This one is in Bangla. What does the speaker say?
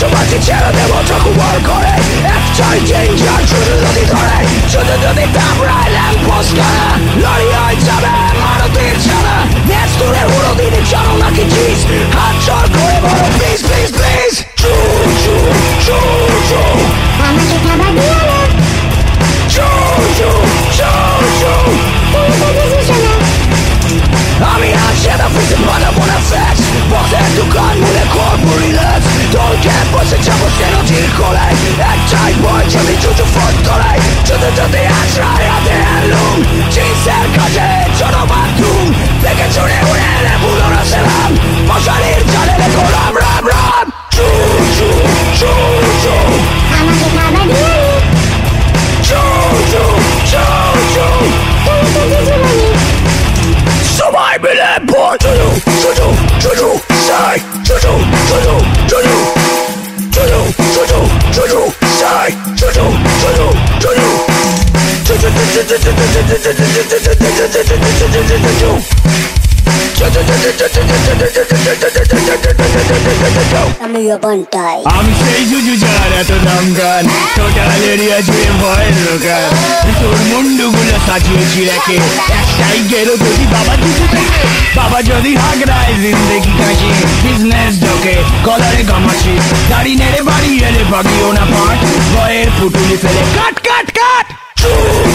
পাচ্ছি ছেড়ে দেবো ঠাকুমার ঘরে একটাই ডেঞ্জার শুধু যদি ধরে শুধু যদি দাবড়ায় ল্যাম্প পোস্ট করে লড়ি হয়ে যাবে মারুতির ছাড়া নেক্সট দূরে উড়ো দিদি জানো নাকি চিজ হাত চর করে বলো প্লিজ প্লিজ প্লিজ চু চু চু চু আমাকে খাবার দিও না চু চু চু চু তুমি তো বুঝিস না আমি আজ সেটা ফিসে বানাবো না সেক্স বসের দোকান মুলে করবো রিল্যাক্স দলকে বসে যাবো সেনজির কোলায় একটাই বয় যদি চুচু ফোন করে শুধু যদি আশ্রয় রাতে এলুম জিন্সের কাজে ছোট বাথরুম দেখে চড়ে উড়ে এলে ভুলো না সেলাম মশারির জালে লেখো রাম রাম রাম চু চু চু চু আমাকে খাবার দিও না চু চু চু চু তুমি তো বুঝিস না সবাই মিলে বল চুচু চুচু চুচু সাই চুচু চুচু চুচু চুচু চুচু চুচু সাই চুচু চুচু চুচু আমি বান্টাই আমি সেই জুজু যার এত নাম গান টোটাল এরিয়া জুড়ে ভয়ের দোকান তোর মুন্ডুগুলো সাজিয়েছি রেখে একটাই গেরো যদি বাবা জুজু থেকে বাবা যদি হাগড়ায় জিন্দেগি কাশি বিজনেস ঢোকে কলারে গামাছি গাড়ি নেড়ে বাড়ি এলে বাগিও না পাট ভয়ের পুটুলি ফেলে কাট কাট কাট